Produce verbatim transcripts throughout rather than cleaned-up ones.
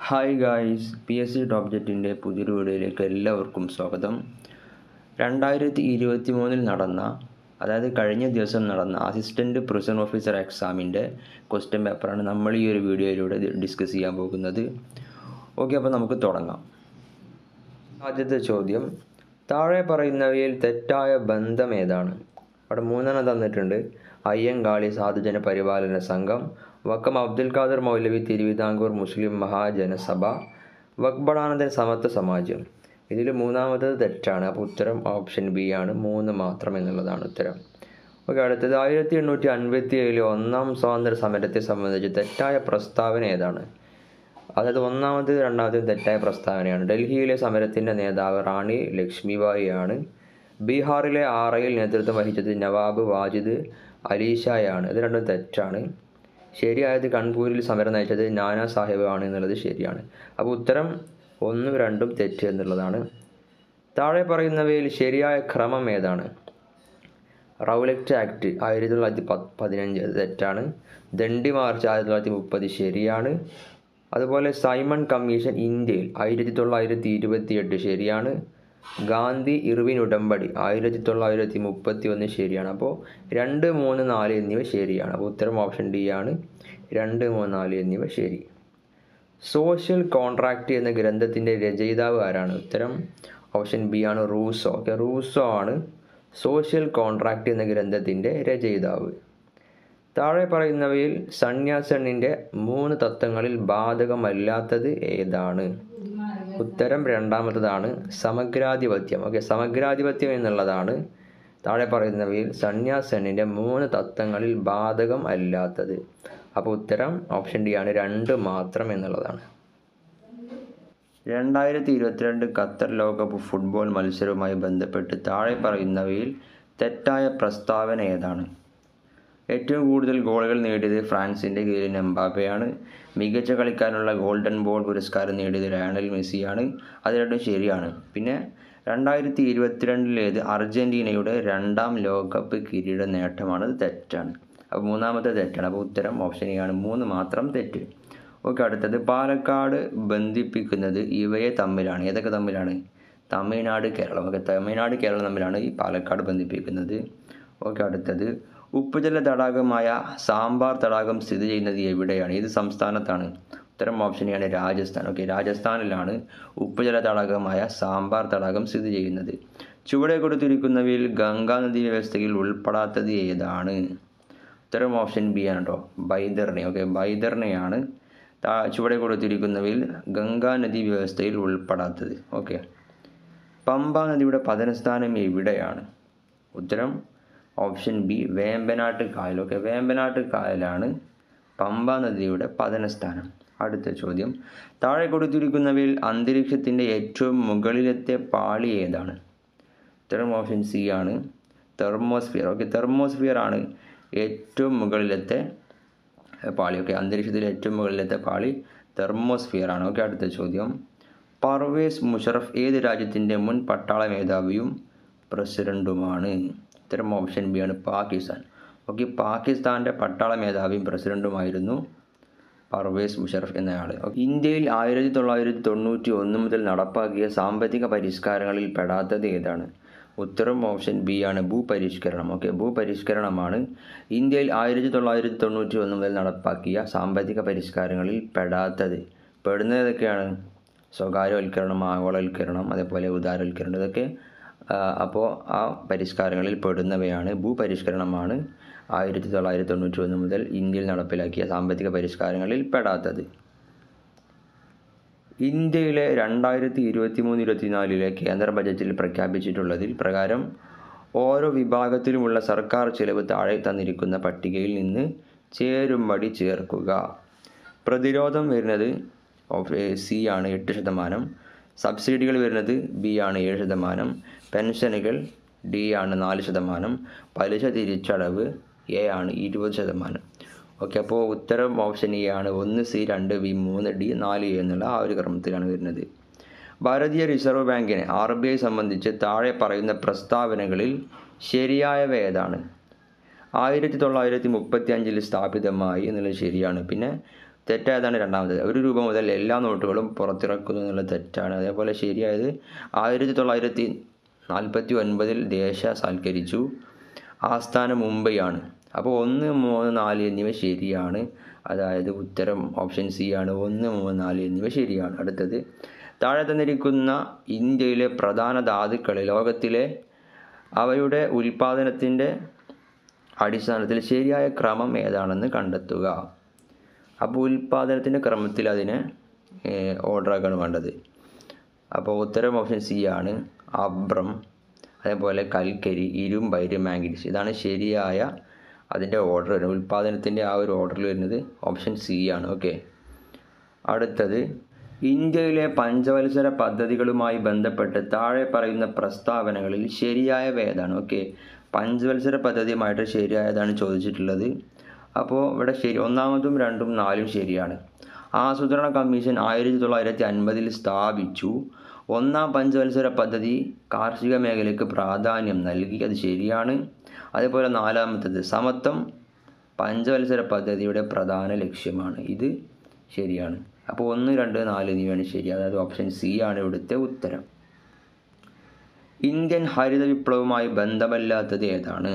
Hi guys, P S C ടോപ്ജെറ്റിൻ്റെ പുതിയൊരു വീഡിയോയിലേക്ക് എല്ലാവർക്കും സ്വാഗതം. രണ്ടായിരത്തി ഇരുപത്തി മൂന്നിൽ നടന്ന അതായത് കഴിഞ്ഞ ദിവസം നടന്ന അസിസ്റ്റൻറ്റ് പ്രിസൺ ഓഫീസർ എക്സാമിൻ്റെ ക്വസ്റ്റ്യൻ പേപ്പറാണ് നമ്മൾ ഈ ഒരു വീഡിയോയിലൂടെ ഡിസ്കസ് ചെയ്യാൻ പോകുന്നത്. ഓക്കെ, അപ്പോൾ നമുക്ക് തുടങ്ങാം. ആദ്യത്തെ ചോദ്യം, താഴെ പറയുന്നവയിൽ തെറ്റായ ബന്ധം ഏതാണ്? അവിടെ മൂന്നെണ്ണം തന്നിട്ടുണ്ട്. അയ്യങ്കാളി സാധുജന പരിപാലന സംഘം, വക്കം അബ്ദുൽ ഖാദർ മൗലവി തിരുവിതാംകൂർ മുസ്ലിം മഹാജനസഭ, വക്ബടാനന്ദൻ സമത്വ സമാജം. ഇതിൽ മൂന്നാമത്തത് തെറ്റാണ്. അപ്പോൾ ഉത്തരം ഓപ്ഷൻ ബി ആണ്, മൂന്ന് മാത്രം എന്നുള്ളതാണ് ഉത്തരം. ഓക്കെ, അടുത്തത് ആയിരത്തി എണ്ണൂറ്റി അൻപത്തി ഏഴിലെ ഒന്നാം സ്വാതന്ത്ര്യ സമരത്തെ സംബന്ധിച്ച് തെറ്റായ പ്രസ്താവന ഏതാണ്? അതായത് ഒന്നാമത് രണ്ടാമത് തെറ്റായ പ്രസ്താവനയാണ്. ഡൽഹിയിലെ സമരത്തിൻ്റെ നേതാവ് റാണി ലക്ഷ്മിബായി ആണ്. ബീഹാറിലെ ആറയിൽ നേതൃത്വം വഹിച്ചത് നവാബ് വാജിദ് അലിഷായാണ്. ഇത് രണ്ടും തെറ്റാണ്. ശരിയായത് കാൺപൂരിൽ സമരം നയിച്ചത് നാനാ സാഹിബ് ആണ് എന്നുള്ളത് ശരിയാണ്. അപ്പോൾ ഉത്തരം ഒന്നും രണ്ടും തെറ്റ് എന്നുള്ളതാണ്. താഴെ പറയുന്നവയിൽ ശരിയായ ക്രമം ഏതാണ്? റൗലറ്റ് ആക്ട് ആയിരത്തി തൊള്ളായിരത്തി പ പതിനഞ്ച് തെറ്റാണ്. ദണ്ഡി മാർച്ച് ആയിരത്തി തൊള്ളായിരത്തി മുപ്പത് ശരിയാണ്. അതുപോലെ സൈമൺ കമ്മീഷൻ ഇന്ത്യയിൽ ആയിരത്തി തൊള്ളായിരത്തി ഇരുപത്തി എട്ട് ശരിയാണ്. ഗാന്ധി ഇർവിൻ ഉടമ്പടി ആയിരത്തി തൊള്ളായിരത്തി മുപ്പത്തി ഒന്ന് ശരിയാണ്. അപ്പോൾ രണ്ട് മൂന്ന് നാല് എന്നിവ ശരിയാണ്. അപ്പോൾ ഉത്തരം ഓപ്ഷൻ ഡി ആണ്, രണ്ട് മൂന്ന് നാല് എന്നിവ ശരി. സോഷ്യൽ കോൺട്രാക്റ്റ് എന്ന ഗ്രന്ഥത്തിൻ്റെ രചയിതാവ് ആരാണ്? ഉത്തരം ഓപ്ഷൻ ബി ആണ്, റൂസോ. ഓക്കെ, റൂസോ ആണ് സോഷ്യൽ കോൺട്രാക്റ്റ് എന്ന ഗ്രന്ഥത്തിൻ്റെ രചയിതാവ്. താഴെ പറയുന്നവയിൽ സന്യാസണിൻ്റെ മൂന്ന് തത്വങ്ങളിൽ ബാധകമല്ലാത്തത് ഏതാണ്? ഉത്തരം രണ്ടാമത്തതാണ്, സമഗ്രാധിപത്യം. ഓക്കെ, സമഗ്രാധിപത്യം എന്നുള്ളതാണ് താഴെ പറയുന്നവയിൽ സന്യാസണിൻ്റെ മൂന്ന് തത്വങ്ങളിൽ ബാധകം അല്ലാത്തത്. അപ്പോൾ ഉത്തരം ഓപ്ഷൻ ഡി ആണ്, രണ്ട് മാത്രം എന്നുള്ളതാണ്. രണ്ടായിരത്തി ഇരുപത്തിരണ്ട് ഖത്തർ ലോകകപ്പ് ഫുട്ബോൾ മത്സരവുമായി ബന്ധപ്പെട്ട് താഴെ പറയുന്നവയിൽ തെറ്റായ പ്രസ്താവന ഏതാണ്? ഏറ്റവും കൂടുതൽ ഗോളുകൾ നേടിയത് ഫ്രാൻസിൻ്റെ കിലിയൻ എംബാപ്പയാണ്. മികച്ച കളിക്കാരനുള്ള ഗോൾഡൻ ബോൾ പുരസ്കാരം നേടിയത് ലയണൽ മെസ്സിയാണ്. അത് രണ്ടും ശരിയാണ്. പിന്നെ രണ്ടായിരത്തി ഇരുപത്തിരണ്ടിലേത് അർജൻറ്റീനയുടെ രണ്ടാം ലോകകപ്പ് കിരീട നേട്ടമാണ്. അത് തെറ്റാണ്. അപ്പോൾ മൂന്നാമത്തെ തെറ്റാണ്. അപ്പോൾ ഉത്തരം ഓപ്ഷൻ എ ആണ്, മൂന്ന് മാത്രം തെറ്റ്. ഓക്കെ, അടുത്തത് പാലക്കാട് ബന്ധിപ്പിക്കുന്നത് ഇവയെ തമ്മിലാണ്. ഏതൊക്കെ തമ്മിലാണ്? തമിഴ്നാട് കേരളം. ഓക്കെ, തമിഴ്നാട് കേരളം തമ്മിലാണ് ഈ പാലക്കാട് ബന്ധിപ്പിക്കുന്നത്. ഓക്കെ, അടുത്തത് ഉപ്പുജല തടാകമായ സാമ്പാർ തടാകം സ്ഥിതി ചെയ്യുന്നത് എവിടെയാണ്? ഏത് സംസ്ഥാനത്താണ്? ഉത്തരം ഓപ്ഷൻ ആണ്, രാജസ്ഥാൻ. ഓക്കെ, രാജസ്ഥാനിലാണ് ഉപ്പുജല തടാകമായ സാമ്പാർ തടാകം സ്ഥിതി ചെയ്യുന്നത്. ചുവടെ കൊടുത്തിരിക്കുന്നവയിൽ ഗംഗാ നദി വ്യവസ്ഥയിൽ ഉൾപ്പെടാത്തത് ഏതാണ്? ഉത്തരം ഓപ്ഷൻ ബി ആണ് കേട്ടോ, ബൈതർണി. ഓക്കെ, ബൈതർണയാണ് ചുവടെ കൊടുത്തിരിക്കുന്നവയിൽ ഗംഗാ നദി വ്യവസ്ഥയിൽ ഉൾപ്പെടാത്തത്. ഓക്കെ, പമ്പ നദിയുടെ പതനസ്ഥാനം എവിടെയാണ്? ഉത്തരം ഓപ്ഷൻ ബി, വേമ്പനാട്ട് കായൽ. ഓക്കെ, വേമ്പനാട്ട് കായലാണ് പമ്പ നദിയുടെ പതനസ്ഥാനം. അടുത്ത ചോദ്യം, താഴെ കൊടുത്തിരിക്കുന്നവയിൽ അന്തരീക്ഷത്തിൻ്റെ ഏറ്റവും മുകളിലത്തെ പാളി ഏതാണ്? ഉത്തരം ഓപ്ഷൻ സി ആണ്, തെർമോസ്ഫിയർ. ഓക്കെ, തെർമോസ്ഫിയർ ആണ് ഏറ്റവും മുകളിലത്തെ പാളി. ഓക്കെ, അന്തരീക്ഷത്തിലെ ഏറ്റവും മുകളിലത്തെ പാളി തെർമോസ്ഫിയർ ആണ്. ഓക്കെ, അടുത്ത ചോദ്യം, പർവേസ് മുഷറഫ് ഏത് രാജ്യത്തിൻ്റെ മുൻ പട്ടാള മേധാവിയും പ്രസിഡൻറ്റുമാണ്? ഉത്തരം ഓപ്ഷൻ ബി ആണ്, പാകിസ്ഥാൻ. ഓക്കെ, പാകിസ്ഥാൻ്റെ പട്ടാള മേധാവിയും പ്രസിഡൻറ്റുമായിരുന്നു പർവേസ് മുഷറഫ് എന്നയാൾ. ഇന്ത്യയിൽ ആയിരത്തി തൊള്ളായിരത്തി തൊണ്ണൂറ്റി ഒന്ന് മുതൽ നടപ്പാക്കിയ സാമ്പത്തിക പരിഷ്കാരങ്ങളിൽ പെടാത്തത് ഏതാണ്? ഉത്തരം ഓപ്ഷൻ ബി ആണ്, ഭൂപരിഷ്കരണം. ഓക്കെ, ഭൂപരിഷ്കരണമാണ് ഇന്ത്യയിൽ ആയിരത്തി തൊള്ളായിരത്തി തൊണ്ണൂറ്റി ഒന്ന് മുതൽ നടപ്പാക്കിയ സാമ്പത്തിക പരിഷ്കാരങ്ങളിൽ പെടാത്തത്. പെടുന്നത് ഏതൊക്കെയാണ്? സ്വകാര്യവൽക്കരണം, ആഗോളവൽക്കരണം, അതേപോലെ ഉദാരവൽക്കരണം. ഇതൊക്കെ അപ്പോൾ ആ പരിഷ്കാരങ്ങളിൽ പെടുന്നവയാണ്. ഭൂപരിഷ്കരണമാണ് ആയിരത്തി തൊള്ളായിരത്തി തൊണ്ണൂറ്റി ഒന്ന് മുതൽ ഇന്ത്യയിൽ നടപ്പിലാക്കിയ സാമ്പത്തിക പരിഷ്കാരങ്ങളിൽ പെടാത്തത്. ഇന്ത്യയിലെ രണ്ടായിരത്തി ഇരുപത്തി മൂന്ന് ഇരുപത്തിനാലിലെ കേന്ദ്ര ബജറ്റിൽ പ്രഖ്യാപിച്ചിട്ടുള്ളതിൽ പ്രകാരം ഓരോ വിഭാഗത്തിലുമുള്ള സർക്കാർ ചിലവ് താഴെ തന്നിരിക്കുന്ന പട്ടികയിൽ നിന്ന് ചേരുംപടി ചേർക്കുക. പ്രതിരോധം വരുന്നത് സി ആണ്, എട്ട് ശതമാനം. സബ്സിഡികൾ വരുന്നത് ബി ആണ്, ഏഴ് ശതമാനം. പെൻഷനുകൾ ഡി ആണ്, നാല് ശതമാനം. പലിശ തിരിച്ചടവ് എ ആണ്, ഇരുപത് ശതമാനം. ഓക്കെ, അപ്പോൾ ഉത്തരം ഓപ്ഷൻ എ ആണ്, ഒന്ന് സി, രണ്ട് ബി, മൂന്ന് ഡി, നാല് എ എന്നുള്ള ആ ഒരു ക്രമത്തിലാണ് വരുന്നത്. ഭാരതീയ റിസർവ് ബാങ്കിനെ ആർ ബി ഐ സംബന്ധിച്ച് താഴെ പറയുന്ന പ്രസ്താവനകളിൽ ശരിയായവ ഏതാണ്? ആയിരത്തി തൊള്ളായിരത്തി മുപ്പത്തി അഞ്ചിൽ സ്ഥാപിതമായി എന്നുള്ളത് ശരിയാണ്. പിന്നെ തെറ്റായതാണ് രണ്ടാമത്. ഒരു രൂപ മുതൽ എല്ലാ നോട്ടുകളും പുറത്തിറക്കുന്നു എന്നുള്ളത് തെറ്റാണ്. അതേപോലെ ശരിയായത് ആയിരത്തി തൊള്ളായിരത്തി നാൽപ്പത്തി ഒൻപതിൽ ദേശസാൽക്കരിച്ചു. ആസ്ഥാനം മുംബൈയാണ്. അപ്പോൾ ഒന്ന് മൂന്ന് നാല് എന്നിവ ശരിയാണ്. അതായത് ഉത്തരം ഓപ്ഷൻ സി ആണ്. ഒന്ന് മൂന്ന് നാല് എന്നിവ ശരിയാണ്. അടുത്തത് താഴെ തന്നിരിക്കുന്ന ഇന്ത്യയിലെ പ്രധാന ധാതുക്കൾ ലോകത്തിലെ അവയുടെ ഉൽപാദനത്തിൻ്റെ അടിസ്ഥാനത്തിൽ ശരിയായ ക്രമം ഏതാണെന്ന് കണ്ടെത്തുക. അപ്പോൾ ഉൽപാദനത്തിൻ്റെ ക്രമത്തിൽ അതിനെ ഓർഡറാക്കാണ് വേണ്ടത്. അപ്പോൾ ഉത്തരം ഓപ്ഷൻ സി ആണ്. അബ്രം, അതേപോലെ കൽക്കരി, ഇരുമ്പ്, മാംഗനീസ്, ഇതാണ് ശരിയായ അതിൻ്റെ ഓർഡർ വരുന്നത്. ഉൽപാദനത്തിൻ്റെ ആ ഒരു ഓർഡറിൽ വരുന്നത് ഓപ്ഷൻ സി ആണ്. ഓക്കെ. അടുത്തത് ഇന്ത്യയിലെ പഞ്ചവത്സര പദ്ധതികളുമായി ബന്ധപ്പെട്ട് താഴെ പറയുന്ന പ്രസ്താവനകളിൽ ശരിയായവ ഏതാണ്? ഓക്കെ, പഞ്ചവത്സര പദ്ധതിയുമായിട്ട് ശരിയായതാണ് ചോദിച്ചിട്ടുള്ളത്. അപ്പോൾ ഇവിടെ ശരി ഒന്നാമതും രണ്ടും നാലും ശരിയാണ്. ആസൂത്രണ കമ്മീഷൻ ആയിരത്തി തൊള്ളായിരത്തി അൻപതിൽ സ്ഥാപിച്ചു. ഒന്നാം പഞ്ചവത്സര പദ്ധതി കാർഷിക മേഖലയ്ക്ക് പ്രാധാന്യം നൽകി, അത് ശരിയാണ്. അതേപോലെ നാലാമത്തത് സമത്വം പഞ്ചവത്സര പദ്ധതിയുടെ പ്രധാന ലക്ഷ്യമാണ്, ഇത് ശരിയാണ്. അപ്പോൾ ഒന്ന് രണ്ട് നാല് എന്നിവയാണ് ശരി. അതായത് ഓപ്ഷൻ സി ആണ് ഇവിടുത്തെ ഉത്തരം. ഇന്ത്യൻ ഹരിത വിപ്ലവവുമായി ബന്ധമില്ലാത്തത് ഏതാണ്?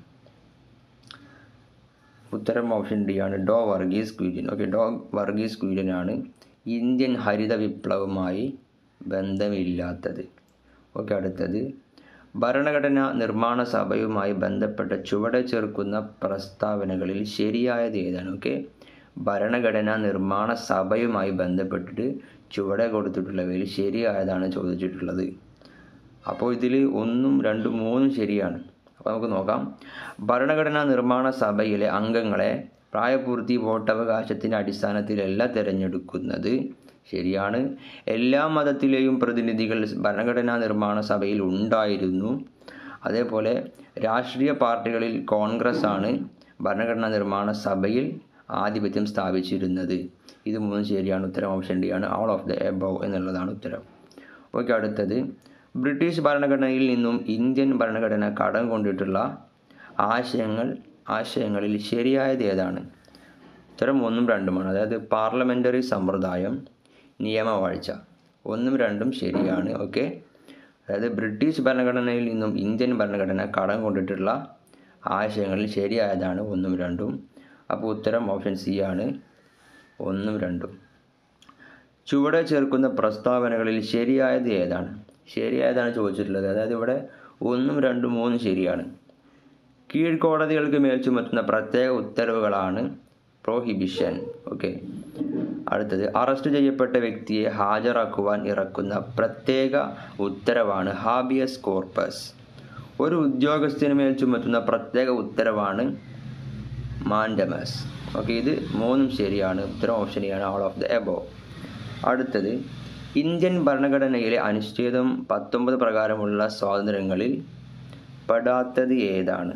ഉത്തരം ഓപ്ഷൻ ഡി ആണ്. Dr Varghese Kurian. Okay, Dr Varghese കുര്യനാണ് ഇന്ത്യൻ ഹരിത വിപ്ലവവുമായി ബന്ധമില്ലാത്തത്. ഓക്കെ. അടുത്തത് ഭരണഘടനാ നിർമ്മാണ സഭയുമായി ബന്ധപ്പെട്ട ചുവടെ ചേർക്കുന്ന പ്രസ്താവനകളിൽ ശരിയായത് ഏതാണ്? ഓക്കെ, ഭരണഘടനാ നിർമ്മാണ സഭയുമായി ബന്ധപ്പെട്ടിട്ട് ചുവടെ കൊടുത്തിട്ടുള്ളവയിൽ ശരിയായതാണ് ചോദിച്ചിട്ടുള്ളത്. അപ്പോൾ ഇതിൽ ഒന്നും രണ്ടും മൂന്നും ശരിയാണ്. അപ്പോൾ നമുക്ക് നോക്കാം. ഭരണഘടനാ നിർമ്മാണ സഭയിലെ അംഗങ്ങളെ പ്രായപൂർത്തി വോട്ടവകാശത്തിൻ്റെ അടിസ്ഥാനത്തിലല്ല തിരഞ്ഞെടുക്കുന്നത്, ശരിയാണ്. എല്ലാ മതത്തിലെയും പ്രതിനിധികൾ ഭരണഘടനാ നിർമ്മാണ സഭയിൽ ഉണ്ടായിരുന്നു. അതേപോലെ രാഷ്ട്രീയ പാർട്ടികളിൽ കോൺഗ്രസ് ആണ് ഭരണഘടനാ നിർമ്മാണ സഭയിൽ ആധിപത്യം സ്ഥാപിച്ചിരുന്നത്. ഇത് മൂന്നും ശരിയാണ്. ഉത്തരം ഓപ്ഷൻ ഡി ആണ്. ഓൾ ഓഫ് ദ എബവ് എന്നുള്ളതാണ് ഉത്തരം. ഓക്കെ. അടുത്തത് ബ്രിട്ടീഷ് ഭരണഘടനയിൽ നിന്നും ഇന്ത്യൻ ഭരണഘടന കടം കൊണ്ടിട്ടുള്ള ആശയങ്ങൾ ആശയങ്ങളിൽ ശരിയായത് ഏതാണ്? ഉത്തരം ഒന്നും രണ്ടുമാണ്. അതായത് പാർലമെൻ്ററി സമ്പ്രദായം, നിയമവാഴ്ച, ഒന്നും രണ്ടും ശരിയാണ്. ഓക്കെ. അതായത് ബ്രിട്ടീഷ് ഭരണഘടനയിൽ നിന്നും ഇന്ത്യൻ ഭരണഘടന കടം കൊണ്ടിട്ടുള്ള ആശയങ്ങളിൽ ശരിയായതാണ് ഒന്നും രണ്ടും. അപ്പോൾ ഉത്തരം ഓപ്ഷൻ സി ആണ്, ഒന്നും രണ്ടും. ചുവടെ ചേർക്കുന്ന പ്രസ്താവനകളിൽ ശരിയായത് ഏതാണ്? ശരിയായതാണ് ചോദിച്ചിട്ടുള്ളത്. അതായത് ഇവിടെ ഒന്നും രണ്ടും മൂന്നും ശരിയാണ്. കീഴ്ക്കോടതികൾക്ക് മേൽ ചുമത്തുന്ന പ്രത്യേക ഉത്തരവുകളാണ് പ്രോഹിബിഷൻ. ഓക്കെ. അടുത്തത് അറസ്റ്റ് ചെയ്യപ്പെട്ട വ്യക്തിയെ ഹാജരാക്കുവാൻ ഇറക്കുന്ന പ്രത്യേക ഉത്തരവാണ് ഹാബിയസ് കോർപ്പസ്. ഒരു ഉദ്യോഗസ്ഥന് മേൽ ചുമത്തുന്ന പ്രത്യേക ഉത്തരവാണ് മാൻഡമസ്. ഓക്കെ, ഇത് മൂന്നും ശരിയാണ്. ഉത്തരം ഓപ്ഷൻ ആണ്, ഓൾ ഓഫ് ദ എബോവ്. അടുത്തത് ഇന്ത്യൻ ഭരണഘടനയിലെ അനുച്ഛേദം പത്തൊമ്പത് പ്രകാരമുള്ള സ്വാതന്ത്ര്യങ്ങളിൽ പെടാത്തത് ഏതാണ്?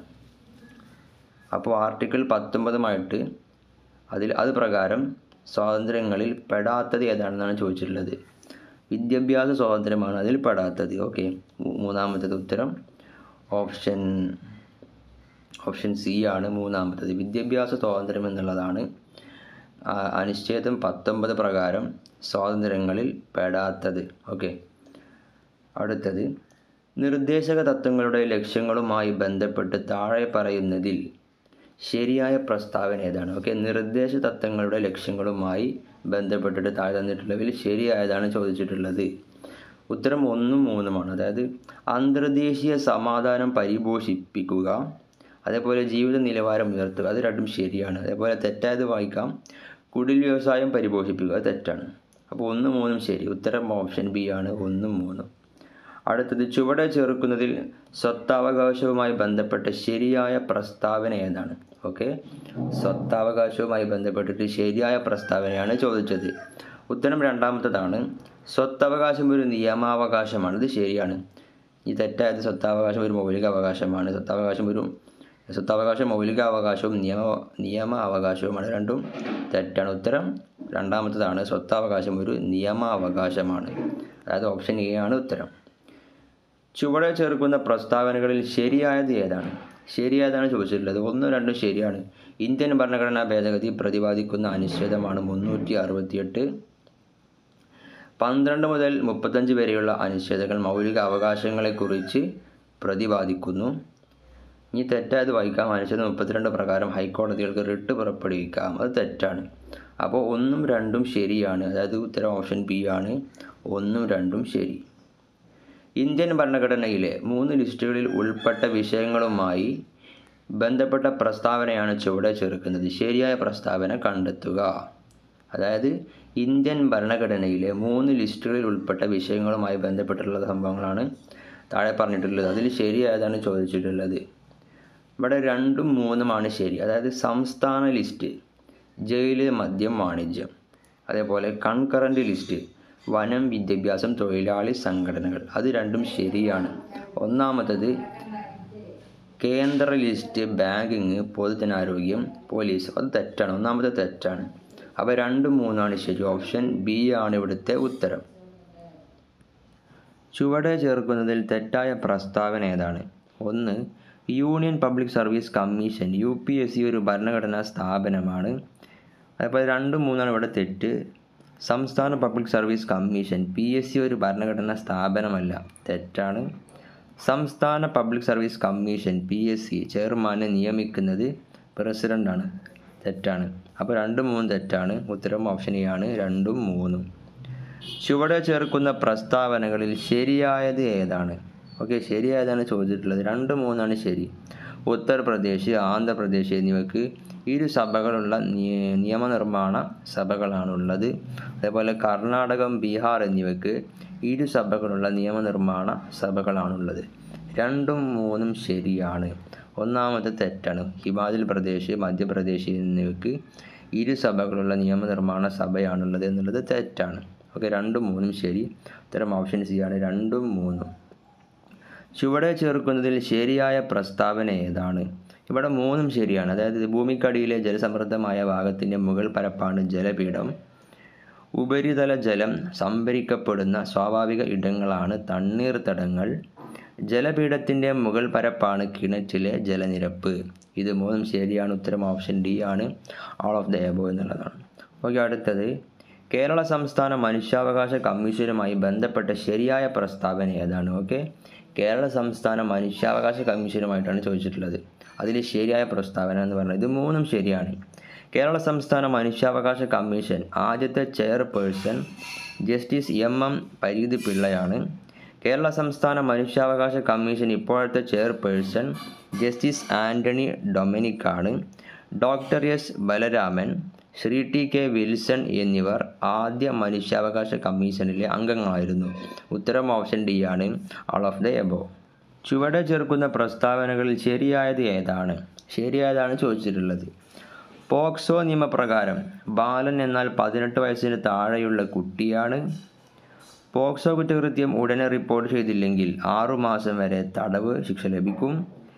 അപ്പോൾ ആർട്ടിക്കിൾ പത്തൊമ്പതുമായിട്ട് അതിൽ അത് പ്രകാരം സ്വാതന്ത്ര്യങ്ങളിൽ പെടാത്തത് ഏതാണെന്നാണ് ചോദിച്ചിട്ടുള്ളത്. വിദ്യാഭ്യാസ സ്വാതന്ത്ര്യമാണ് അതിൽ പെടാത്തത്. ഓക്കെ, മൂന്നാമത്തത് ഉത്തരം ഓപ്ഷൻ ഓപ്ഷൻ സി ആണ്. മൂന്നാമത്തത് വിദ്യാഭ്യാസ സ്വാതന്ത്ര്യം എന്നുള്ളതാണ് അനുച്ഛേദം പത്തൊമ്പത് പ്രകാരം സ്വാതന്ത്ര്യങ്ങളിൽ പെടാത്തത്. ഓക്കെ. അടുത്തത് നിർദ്ദേശക തത്വങ്ങളുടെ ലക്ഷ്യങ്ങളുമായി ബന്ധപ്പെട്ട് താഴെ പറയുന്നതിൽ ശരിയായ പ്രസ്താവന ഏതാണ്? ഓക്കെ, നിർദ്ദേശ തത്വങ്ങളുടെ ലക്ഷ്യങ്ങളുമായി ബന്ധപ്പെട്ടിട്ട് താഴെ തന്നിട്ടുള്ളതിൽ ശരിയായതാണ് ചോദിച്ചിട്ടുള്ളത്. ഉത്തരം ഒന്നും മൂന്നുമാണ്. അതായത് അന്തർദേശീയ സമാധാനം പരിപോഷിപ്പിക്കുക, അതേപോലെ ജീവിത നിലവാരം ഉയർത്തുക, അത് രണ്ടും ശരിയാണ്. അതേപോലെ തെറ്റായത് വായിക്കാം. കുടിൽ വ്യവസായം പരിപോഷിപ്പിക്കുക, അത് തെറ്റാണ്. അപ്പോൾ ഒന്നും മൂന്നും ശരി. ഉത്തരം ഓപ്ഷൻ ബി ആണ്, ഒന്നും മൂന്നും. അടുത്തത് ചുവടെ ചേർക്കുന്നതിൽ സ്വത്താവകാശവുമായി ബന്ധപ്പെട്ട ശരിയായ പ്രസ്താവന ഏതാണ്? ഓക്കെ, സ്വത്താവകാശവുമായി ബന്ധപ്പെട്ടിട്ട് ശരിയായ പ്രസ്താവനയാണ് ചോദിച്ചത്. ഉത്തരം രണ്ടാമത്തതാണ്. സ്വത്തവകാശം ഒരു നിയമാവകാശമാണ്, ഇത് ശരിയാണ്. ഈ തെറ്റായത് സ്വത്താവകാശം ഒരു മൗലിക അവകാശമാണ്. സ്വത്താവകാശം ഒരു സ്വത്താവകാശം മൗലിക അവകാശവും നിയമ നിയമ അവകാശവുമാണ്, രണ്ടും തെറ്റാണ്. ഉത്തരം രണ്ടാമത്തതാണ്. സ്വത്താവകാശം ഒരു നിയമാവകാശമാണ്. അതായത് ഓപ്ഷൻ എ ആണ് ഉത്തരം. ചുവടെ ചേർക്കുന്ന പ്രസ്താവനകളിൽ ശരിയായത് ഏതാണ്? ശരിയായതാണ് ചോദിച്ചിട്ടുള്ളത്. ഒന്നും രണ്ടും ശരിയാണ്. ഇന്ത്യൻ ഭരണഘടനാ ഭേദഗതി പ്രതിപാദിക്കുന്ന അനുച്ഛേദമാണ് മുന്നൂറ്റി അറുപത്തിയെട്ട്. പന്ത്രണ്ട് മുതൽ മുപ്പത്തഞ്ച് വരെയുള്ള അനുച്ഛേദങ്ങൾ മൗലിക അവകാശങ്ങളെക്കുറിച്ച് പ്രതിപാദിക്കുന്നു. ഇനി തെറ്റായത് വായിക്കാം. അനുച്ഛേദം മുപ്പത്തിരണ്ട് പ്രകാരം ഹൈക്കോടതികൾക്ക് റിട്ട് പുറപ്പെടുവിക്കാം. അത് തെറ്റാണ്. അപ്പോൾ ഒന്നും രണ്ടും ശരിയാണ്. അതായത് ഉത്തരം ഓപ്ഷൻ ബി ആണ്. ഒന്നും രണ്ടും ശരി. ഇന്ത്യൻ ഭരണഘടനയിലെ മൂന്ന് ലിസ്റ്റുകളിൽ ഉൾപ്പെട്ട വിഷയങ്ങളുമായി ബന്ധപ്പെട്ട പ്രസ്താവനയാണ് ചുവടെ ചേർക്കുന്നത്. ശരിയായ പ്രസ്താവന കണ്ടെത്തുക. അതായത് ഇന്ത്യൻ ഭരണഘടനയിലെ മൂന്ന് ലിസ്റ്റുകളിൽ ഉൾപ്പെട്ട വിഷയങ്ങളുമായി ബന്ധപ്പെട്ടുള്ള സംഭവങ്ങളാണ് താഴെ പറഞ്ഞിട്ടുള്ളത്. അതിൽ ശരിയായതാണ് ചോദിച്ചിട്ടുള്ളത്. ഇവിടെ രണ്ടും മൂന്നുമാണ് ശരി. അതായത് സംസ്ഥാന ലിസ്റ്റ് ജയിൽ, മദ്യം, വാണിജ്യം. അതേപോലെ കൺകറൻറ്റ് ലിസ്റ്റ് വനം, വിദ്യാഭ്യാസം, തൊഴിലാളി സംഘടനകൾ. അത് രണ്ടും ശരിയാണ്. ഒന്നാമത്തത് കേന്ദ്ര ലിസ്റ്റ് ബാങ്കിങ്, പൊതുജനാരോഗ്യം, പോലീസ്. അത് തെറ്റാണ്. ഒന്നാമത്തെ തെറ്റാണ്. അപ്പോൾ രണ്ടും മൂന്നാണ് ശരി. ഓപ്ഷൻ ബി ആണ് ഇവിടുത്തെ ഉത്തരം. ചുവടെ ചേർക്കുന്നതിൽ തെറ്റായ പ്രസ്താവന ഏതാണ്? ഒന്ന്, Union Public service Commission U P S C ഒരു ഭരണഘടനാ സ്ഥാപനമാണ്. അതേപോലെ രണ്ടും മൂന്നാണ് ഇവിടെ തെറ്റ്. സംസ്ഥാന public service commission P S C ഒരു ഭരണഘടനാ സ്ഥാപനമല്ല. തെറ്റാണ്. സംസ്ഥാന public service commission P S C ചെയർമാനെ നിയമിക്കുന്നത് പ്രസിഡൻ്റാണ്. തെറ്റാണ്. അപ്പോൾ രണ്ടും മൂന്നും തെറ്റാണ്. ഉത്തരം ഓപ്ഷൻ എ ആണ്. രണ്ടും മൂന്നും. ചുവടെ ചേർക്കുന്ന പ്രസ്താവനകളിൽ ശരിയായത് ഏതാണ്? ഓക്കെ, ശരിയായതാണ് ചോദിച്ചിട്ടുള്ളത്. രണ്ട് മൂന്നാണ് ശരി. ഉത്തർപ്രദേശ്, ആന്ധ്രാപ്രദേശ് എന്നിവയ്ക്ക് ഇരു സഭകളുള്ള നിയമനിർമ്മാണ സഭകളാണുള്ളത്. അതേപോലെ കർണാടകം, ബീഹാർ എന്നിവയ്ക്ക് ഇരു സഭകളുള്ള നിയമനിർമ്മാണ സഭകളാണുള്ളത്. രണ്ടും മൂന്നും ശരിയാണ്. ഒന്നാമത്തെ തെറ്റാണ്. ഹിമാചൽ പ്രദേശ്, മധ്യപ്രദേശ് എന്നിവയ്ക്ക് ഇരു സഭകളുള്ള നിയമനിർമ്മാണ സഭയാണുള്ളത് എന്നുള്ളത് തെറ്റാണ്. ഓക്കെ, രണ്ടും മൂന്നും ശരി. ഉത്തരം ഓപ്ഷൻ സി ആണ്. രണ്ടും മൂന്നും. ചുവടെ ചേർക്കുന്നതിൽ ശരിയായ പ്രസ്താവന ഏതാണ്? ഇവിടെ മൂന്നും ശരിയാണ്. അതായത് ഭൂമിക്കടിയിലെ ജലസമൃദ്ധമായ ഭാഗത്തിൻ്റെ മുകൾ പരപ്പാണ് ജലപീഠം. ഉപരിതല ജലം സംഭരിക്കപ്പെടുന്ന സ്വാഭാവിക ഇടങ്ങളാണ് തണ്ണീർത്തടങ്ങൾ. ജലപീഠത്തിൻ്റെ മുകൾ പരപ്പാണ് കിണറ്റിലെ ജലനിരപ്പ്. ഇത് മൂന്നും ശരിയാണ്. ഉത്തരം ഓപ്ഷൻ ഡി ആണ്. ഓൾ ഓഫ് ദ എബോ എന്നുള്ളതാണ്. ഓക്കെ, അടുത്തത് കേരള സംസ്ഥാന മനുഷ്യാവകാശ കമ്മീഷനുമായി ബന്ധപ്പെട്ട ശരിയായ പ്രസ്താവന ഏതാണ്? ഓക്കെ, കേരള സംസ്ഥാന മനുഷ്യാവകാശ കമ്മീഷനുമായിട്ടാണ് ചോദിച്ചിട്ടുള്ളത്. അതിൽ ശരിയായ പ്രസ്താവന എന്ന് പറഞ്ഞാൽ ഇത് മൂന്നും ശരിയാണ്. കേരള സംസ്ഥാന മനുഷ്യാവകാശ കമ്മീഷൻ ആദ്യത്തെ chairperson justice M M Pareeth പിള്ളയാണ്. കേരള സംസ്ഥാന മനുഷ്യാവകാശ കമ്മീഷൻ ഇപ്പോഴത്തെ ചെയർപേഴ്സൺ ജസ്റ്റിസ് ആൻ്റണി ഡൊമിനിക്കാണ്. Doctor S Balaraman, Shri T K Wilson എന്നിവർ ആദ്യ മനുഷ്യാവകാശ കമ്മീഷനിലെ അംഗങ്ങളായിരുന്നു. ഉത്തരം ഓപ്ഷൻ ഡി ആണ്. All of the above. ചുവടെ ചേർക്കുന്ന പ്രസ്താവനകളിൽ ശരിയായത് ഏതാണ്? ശരിയായതാണ് ചോദിച്ചിട്ടുള്ളത്. പോക്സോ നിയമപ്രകാരം ബാലൻ എന്നാൽ പതിനെട്ട് വയസ്സിന് താഴെയുള്ള കുട്ടിയാണ്. പോക്സോ കുറ്റകൃത്യം ഉടനെ റിപ്പോർട്ട് ചെയ്തില്ലെങ്കിൽ ആറുമാസം വരെ തടവ് ശിക്ഷ ലഭിക്കും.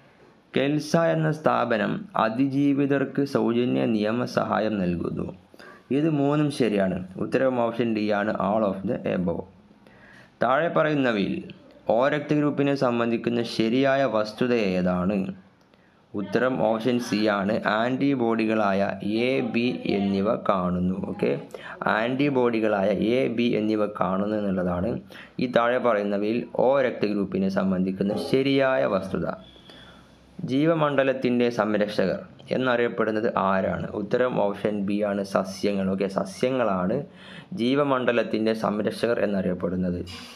കെൽസ എന്ന സ്ഥാപനം അതിജീവിതർക്ക് സൗജന്യ നിയമസഹായം നൽകുന്നു. ഇത് മൂന്നും ശരിയാണ്. ഉത്തരം ഓപ്ഷൻ ഡി ആണ്. All of the above. താഴെ പറയുന്നവയിൽ ഓ രക്തഗ്രൂപ്പിനെ സംബന്ധിക്കുന്ന ശരിയായ വസ്തുത ഏതാണ്? ഉത്തരം ഓപ്ഷൻ സി ആണ്. ആൻറ്റിബോഡികളായ എ, ബി എന്നിവ കാണുന്നു. ഓക്കെ, ആൻറ്റിബോഡികളായ എ, ബി എന്നിവ കാണുന്നു എന്നുള്ളതാണ് ഈ താഴെ പറയുന്നവയിൽ ഓ രക്തഗ്രൂപ്പിനെ സംബന്ധിക്കുന്ന ശരിയായ വസ്തുത. ജീവമണ്ഡലത്തിൻ്റെ സംരക്ഷകർ എന്നറിയപ്പെടുന്നത് ആരാണ്? ഉത്തരം ഓപ്ഷൻ ബി ആണ്. സസ്യങ്ങൾ. ഓക്കെ, സസ്യങ്ങളാണ് ജീവമണ്ഡലത്തിൻ്റെ സംരക്ഷകർ എന്നറിയപ്പെടുന്നത്.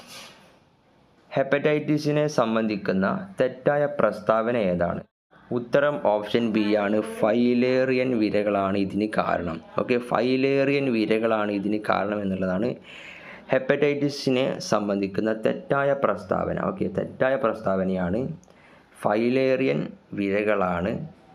ഹെപ്പറ്റൈറ്റിസിനെ സംബന്ധിക്കുന്ന തെറ്റായ പ്രസ്താവന ഏതാണ്? ഉത്തരം ഓപ്ഷൻ ബി ആണ്. ഫൈലേറിയൻ വിരകളാണ് ഇതിന് കാരണം. ഓക്കെ, ഫൈലേറിയൻ വിരകളാണ് ഇതിന് കാരണം എന്നുള്ളതാണ് ഹെപ്പറ്റൈറ്റിസിനെ സംബന്ധിക്കുന്ന തെറ്റായ പ്രസ്താവന. ഓക്കെ, തെറ്റായ പ്രസ്താവനയാണ്. ഫൈലേറിയൻ വിരകളാണ്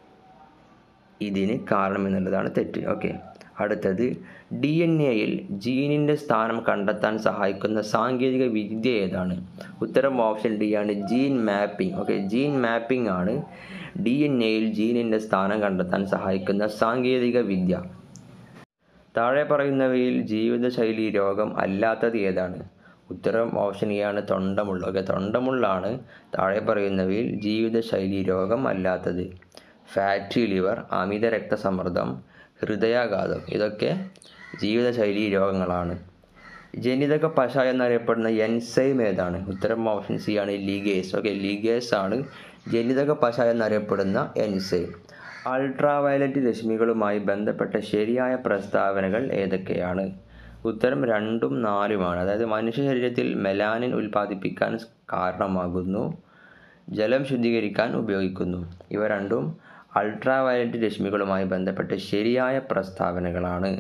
ഇതിന് കാരണം എന്നുള്ളതാണ് തെറ്റ്. ഓക്കെ, അടുത്തത് ഡി എൻ എയിൽ ജീനിൻ്റെ സ്ഥാനം കണ്ടെത്താൻ സഹായിക്കുന്ന സാങ്കേതിക വിദ്യ ഏതാണ്? ഉത്തരം ഓപ്ഷൻ ഡി ആണ്. Gene mapping. Okay, gene mapping ആണ് ഡി എൻ എയിൽ ജീനിൻ്റെ സ്ഥാനം കണ്ടെത്താൻ സഹായിക്കുന്ന സാങ്കേതിക വിദ്യ. താഴെ പറയുന്നവയിൽ ജീവിതശൈലി രോഗം അല്ലാത്തത് ഏതാണ്? ഉത്തരം ഓപ്ഷൻ എ ആണ്. തൊണ്ടമുള്ള. ഓക്കെ, തൊണ്ടമുള്ളാണ് താഴെ പറയുന്നവയിൽ ജീവിതശൈലി രോഗം അല്ലാത്തത്. ഫാറ്റി ലിവർ, അമിത രക്തസമ്മർദ്ദം, ഹൃദയാഘാതം ഇതൊക്കെ ജീവിതശൈലി രോഗങ്ങളാണ്. ജനിതക പശ എന്നറിയപ്പെടുന്ന എൻസൈം ഏതാണ്? ഉത്തരം ഓപ്ഷൻ സി ആണ് ലിഗേസ്. ഓക്കെ, ലിഗേസ് ആണ് ജനിതക പശ എന്നറിയപ്പെടുന്ന എൻസൈം. അൾട്രാവയലറ്റ് രശ്മികളുമായി ബന്ധപ്പെട്ട ശരിയായ പ്രസ്താവനകൾ ഏതൊക്കെയാണ്? ഉത്തരം രണ്ടും നാലുമാണ്. അതായത് മനുഷ്യ ശരീരത്തിൽ മെലാനിൻ ഉൽപ്പാദിപ്പിക്കാൻ കാരണമാകുന്നു, ജലം ശുദ്ധീകരിക്കാൻ ഉപയോഗിക്കുന്നു. ഇവ രണ്ടും അൾട്രാവയലറ്റ് രശ്മികളുമായി ബന്ധപ്പെട്ട ശരിയായ പ്രസ്താവനകളാണ്.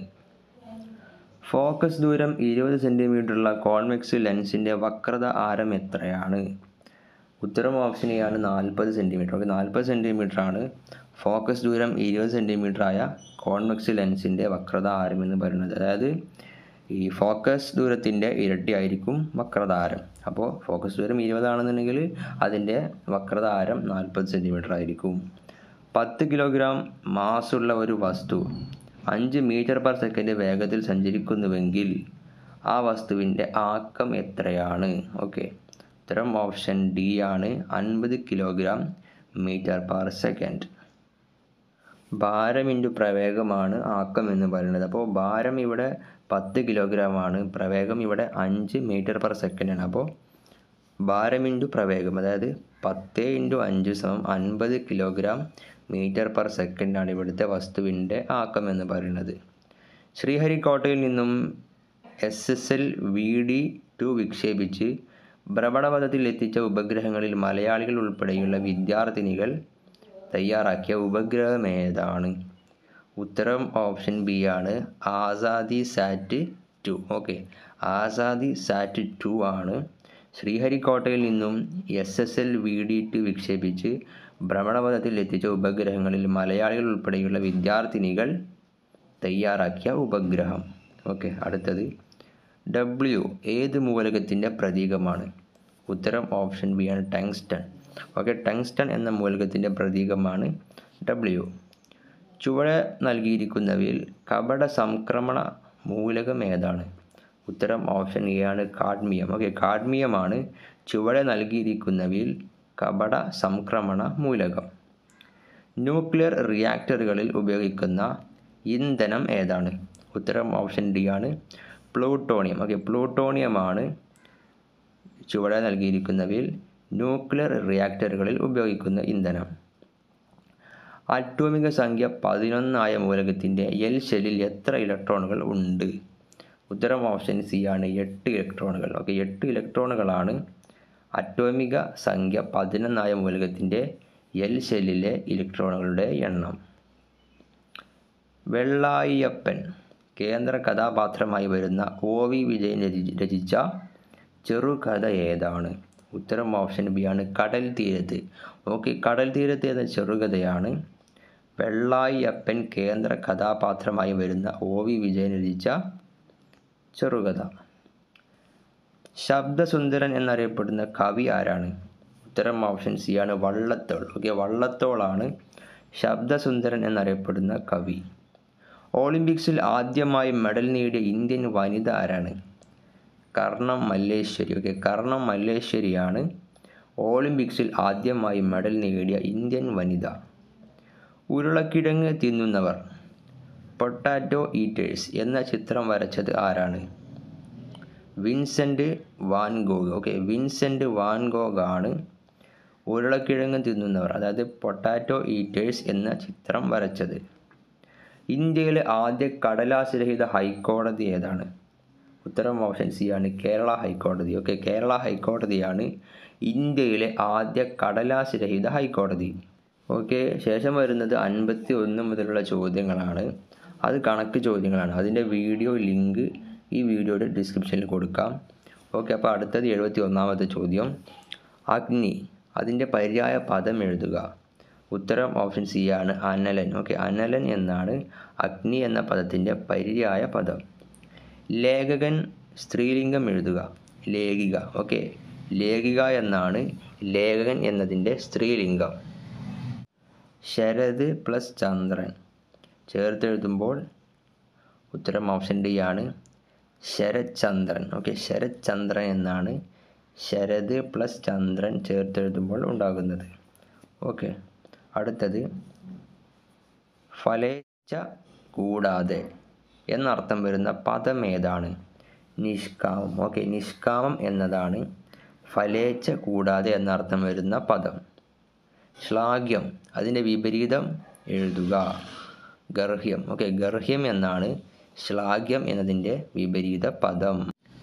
ഫോക്കസ് ദൂരം ഇരുപത് സെൻറ്റിമീറ്ററുള്ള കോൺവെക്സ് ലെൻസിൻ്റെ വക്രത ആരം എത്രയാണ്? ഉത്തരം ഓപ്ഷൻ എ ആണ് നാൽപ്പത് സെൻറ്റിമീറ്റർ. ഓക്കെ, നാൽപ്പത് സെൻറ്റിമീറ്റർ ആണ് ഫോക്കസ് ദൂരം ഇരുപത് സെൻറ്റിമീറ്റർ ആയ കോൺവെക്സ് ലെൻസിൻ്റെ വക്രത ആരം എന്ന് പറയുന്നത്. അതായത് ഈ ഫോക്കസ് ദൂരത്തിൻ്റെ ഇരട്ടി ആയിരിക്കും വക്രത ആരം. അപ്പോൾ ഫോക്കസ് ദൂരം ഇരുപതാണെന്നുണ്ടെങ്കിൽ അതിൻ്റെ വക്രത ആരം നാൽപ്പത് സെൻറ്റിമീറ്റർ ആയിരിക്കും. പത്ത് കിലോഗ്രാം മാസുള്ള ഒരു വസ്തു അഞ്ച് മീറ്റർ പെർ സെക്കൻഡ് വേഗത്തിൽ സഞ്ചരിക്കുന്നുവെങ്കിൽ ആ വസ്തുവിൻ്റെ ആക്കം എത്രയാണ്? ഓക്കെ, ഉത്തരം ഓപ്ഷൻ ഡി ആണ് അൻപത് കിലോഗ്രാം മീറ്റർ പെർ സെക്കൻഡ്. ഭാരം ഇൻറ്റു പ്രവേഗമാണ് ആക്കം എന്ന് പറയുന്നത്. അപ്പോൾ ഭാരം ഇവിടെ പത്ത് കിലോഗ്രാം ആണ്, പ്രവേഗം ഇവിടെ അഞ്ച് മീറ്റർ പെർ സെക്കൻഡ് ആണ്. അപ്പോൾ ഭാരം ഇൻറ്റു പ്രവേഗം, അതായത് പത്ത് ഇൻറ്റു അഞ്ച് സമം അൻപത് കിലോഗ്രാം മീറ്റർ പെർ സെക്കൻഡാണ് ഇവിടുത്തെ വസ്തുവിൻ്റെ ആക്കം എന്ന് പറയുന്നത്. ശ്രീഹരിക്കോട്ടയിൽ നിന്നും S S L V D two വിക്ഷേപിച്ച് ഭ്രമണപഥത്തിൽ എത്തിച്ച ഉപഗ്രഹങ്ങളിൽ മലയാളികൾ ഉൾപ്പെടെയുള്ള വിദ്യാർത്ഥിനികൾ തയ്യാറാക്കിയ ഉപഗ്രഹം ഏതാണ്? ഉത്തരം ഓപ്ഷൻ ബി ആണ് Azadi sat two. Okay, Azadi sat two ആണ് ശ്രീഹരിക്കോട്ടയിൽ നിന്നും S S L V D two വിക്ഷേപിച്ച് ഭ്രമണപഥത്തിൽ എത്തിച്ച ഉപഗ്രഹങ്ങളിൽ മലയാളികൾ ഉൾപ്പെടെയുള്ള വിദ്യാർത്ഥിനികൾ തയ്യാറാക്കിയ ഉപഗ്രഹം. ഓക്കെ, അടുത്തത് ഡബ്ല്യു ഏത് മൂലകത്തിൻ്റെ പ്രതീകമാണ്? ഉത്തരം ഓപ്ഷൻ ബി ആണ് ടങ്സ്റ്റൺ. ഓക്കെ, ടങ്സ്റ്റൺ എന്ന മൂലകത്തിൻ്റെ പ്രതീകമാണ് ഡബ്ല്യു. ചുവടെ നൽകിയിരിക്കുന്നവയിൽ കപട സംക്രമണ മൂലകം ഏതാണ്? ഉത്തരം ഓപ്ഷൻ എ ആണ് കാഡ്മിയം. ഓക്കെ, കാഡ്മിയമാണ് ചുവടെ നൽകിയിരിക്കുന്നവയിൽ കപട സംക്രമണ മൂലകം. ന്യൂക്ലിയർ റിയാക്ടറുകളിൽ ഉപയോഗിക്കുന്ന ഇന്ധനം ഏതാണ്? ഉത്തരം ഓപ്ഷൻ ഡി ആണ് പ്ലൂട്ടോണിയം. ഓക്കെ, പ്ലൂട്ടോണിയമാണ് ചുവടെ നൽകിയിരിക്കുന്നവയിൽ ന്യൂക്ലിയർ റിയാക്ടറുകളിൽ ഉപയോഗിക്കുന്ന ഇന്ധനം. അറ്റോമിക സംഖ്യ പതിനൊന്നായ മൂലകത്തിൻ്റെ എൽ ഷെല്ലിൽ എത്ര ഇലക്ട്രോണുകൾ ഉണ്ട്? ഉത്തരം ഓപ്ഷൻ സി ആണ് എട്ട് ഇലക്ട്രോണുകൾ. ഓക്കെ, എട്ട് ഇലക്ട്രോണുകളാണ് അറ്റോമിക സംഖ്യ പതിനൊന്നായ മൂലകത്തിൻ്റെ എൽ ഷെല്ലിലെ ഇലക്ട്രോണുകളുടെ എണ്ണം. വെള്ളായിയപ്പൻ കേന്ദ്ര കഥാപാത്രമായി വരുന്ന ഒ വി വിജയൻ രചിച്ച ചെറുകഥ ഏതാണ്? ഉത്തരം ഓപ്ഷൻ ബി ആണ് കടൽ തീരത്ത്. ഓക്കെ, കടൽ തീരത്ത് എന്ന ചെറുകഥയാണ് വെള്ളായിയപ്പൻ കേന്ദ്ര കഥാപാത്രമായി വരുന്ന ഒ വി വിജയൻ രചിച്ച ചെറുകഥ. ശബ്ദസുന്ദരൻ എന്നറിയപ്പെടുന്ന കവി ആരാണ്? ഉത്തരം ഓപ്ഷൻ സി ആണ് വള്ളത്തോൾ. ഓക്കെ, വള്ളത്തോളാണ് ശബ്ദസുന്ദരൻ എന്നറിയപ്പെടുന്ന കവി. ഒളിമ്പിക്സിൽ ആദ്യമായി മെഡൽ നേടിയ ഇന്ത്യൻ വനിത ആരാണ്? കർണം മല്ലേശ്വരി. ഓക്കെ, കർണം മല്ലേശ്വരിയാണ് ഒളിമ്പിക്സിൽ ആദ്യമായി മെഡൽ നേടിയ ഇന്ത്യൻ വനിത. ഉരുളക്കിഴങ്ങ് തിന്നുന്നവർ പൊട്ടാറ്റോ ഈറ്റേഴ്സ് എന്ന ചിത്രം വരച്ചത് ആരാണ്? Vincent van Gogh. Okay, Vincent van Gogh ആണ് ഉരുളക്കിഴങ്ങ് തിന്നുന്നവർ, അതായത് പൊട്ടാറ്റോ ഈറ്റേഴ്സ് എന്ന ചിത്രം വരച്ചത്. ഇന്ത്യയിലെ ആദ്യ കടലാസ് രഹിത ഹൈക്കോടതി ഏതാണ്? ഉത്തരം ഓപ്ഷൻ സി ആണ് കേരള ഹൈക്കോടതി. ഓക്കെ, കേരള ഹൈക്കോടതിയാണ് ഇന്ത്യയിലെ ആദ്യ കടലാസ് രഹിത ഹൈക്കോടതി. ഓക്കെ, ശേഷം വരുന്നത് അൻപത്തി ഒന്ന് മുതലുള്ള ചോദ്യങ്ങളാണ്. അത് കണക്ക് ചോദ്യങ്ങളാണ്. അതിൻ്റെ വീഡിയോ ലിങ്ക് ഈ വീഡിയോയുടെ ഡിസ്ക്രിപ്ഷനിൽ കൊടുക്കാം. ഓക്കെ, അപ്പോൾ അടുത്തത് എഴുപത്തി ഒന്നാമത്തെ ചോദ്യം. അഗ്നി അതിൻ്റെ പര്യായ പദം എഴുതുക. ഉത്തരം ഓപ്ഷൻ സി ആണ് അനലൻ. ഓക്കെ, അനലൻ എന്നാണ് അഗ്നി എന്ന പദത്തിൻ്റെ പര്യായ പദം. ലേഖകൻ സ്ത്രീലിംഗം എഴുതുക. ലേഖിക. ഓക്കെ, ലേഖിക എന്നാണ് ലേഖകൻ എന്നതിൻ്റെ സ്ത്രീലിംഗം. ശരത് പ്ലസ് ചന്ദ്രൻ ചേർത്തെഴുതുമ്പോൾ ഉത്തരം ഓപ്ഷൻ ഡി ആണ് ശരത് ചന്ദ്രൻ. ഓക്കെ, ശരത് ചന്ദ്രൻ എന്നാണ് ശരത് പ്ലസ് ചന്ദ്രൻ ചേർത്തെഴുതുമ്പോൾ ഉണ്ടാകുന്നത്. ഓക്കെ, അടുത്തത് ഫലേച്ഛ കൂടാതെ എന്നർത്ഥം വരുന്ന പദം ഏതാണ്? നിഷ്കാമം. ഓക്കെ, നിഷ്കാമം എന്നതാണ് ഫലേച്ഛ കൂടാതെ എന്നർത്ഥം വരുന്ന പദം. ശ്ലാഘ്യം, അതിൻ്റെ വിപരീതം എഴുതുക. ഗർഹ്യം. ഓക്കെ, ഗർഹ്യം എന്നാണ് ശ്ലാഘ്യം എന്നതിൻ്റെ വിപരീത പദം.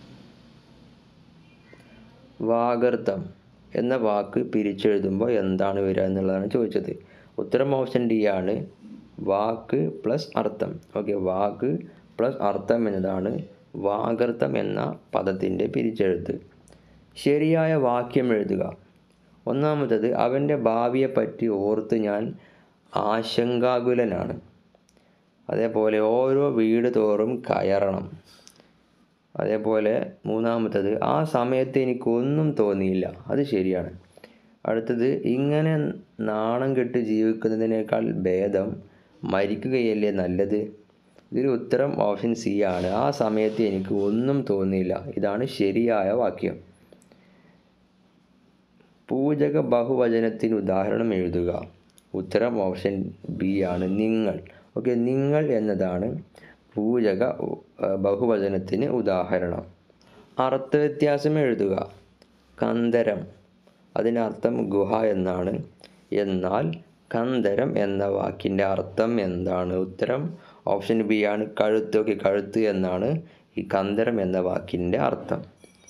വാഗർത്തം എന്ന വാക്ക് പിരിച്ചെഴുതുമ്പോൾ എന്താണ് വരിക എന്നുള്ളതാണ് ചോദിച്ചത്. ഉത്തരം ഓപ്ഷൻ ഡി ആണ്, വാക്ക് പ്ലസ് അർത്ഥം. ഓക്കെ, വാക്ക് പ്ലസ് അർത്ഥം എന്നതാണ് വാഗർത്തം എന്ന പദത്തിൻ്റെ പിരിച്ചെഴുത്ത്. ശരിയായ വാക്യം എഴുതുക. ഒന്നാമത്തത്, അവൻ്റെ ഭാവിയെപ്പറ്റി ഓർത്ത് ഞാൻ ആശങ്കാകുലനാണ്. അതേപോലെ ഓരോ വീട് തോറും കയറണം. അതേപോലെ മൂന്നാമത്തത്, ആ സമയത്ത് എനിക്കൊന്നും തോന്നിയില്ല. അത് ശരിയാണ്. അടുത്തത്, ഇങ്ങനെ നാണം കെട്ട് ജീവിക്കുന്നതിനേക്കാൾ ഭേദം മരിക്കുകയല്ലേ നല്ലത്. ഇതിന് ഉത്തരം ഓപ്ഷൻ സി ആണ്, ആ സമയത്ത് എനിക്ക് ഒന്നും തോന്നിയില്ല. ഇതാണ് ശരിയായ വാക്യം. പൂജക ബഹുവചനത്തിന് ഉദാഹരണം എഴുതുക. ഉത്തരം ഓപ്ഷൻ ബി ആണ്, നിങ്ങൾ. ഓക്കെ, നിങ്ങൾ എന്നതാണ് പൂജക ബഹുവചനത്തിന് ഉദാഹരണം. അർത്ഥവ്യത്യാസം എഴുതുക. കന്ദരം, അതിനർത്ഥം ഗുഹ എന്നാണ്. എന്നാൽ കന്ദരം എന്ന വാക്കിൻ്റെ അർത്ഥം എന്താണ്? ഉത്തരം ഓപ്ഷൻ ബി ആണ്, കഴുത്ത്. ഓക്കെ, കഴുത്ത് എന്നാണ് ഈ കന്ദരം എന്ന വാക്കിൻ്റെ അർത്ഥം.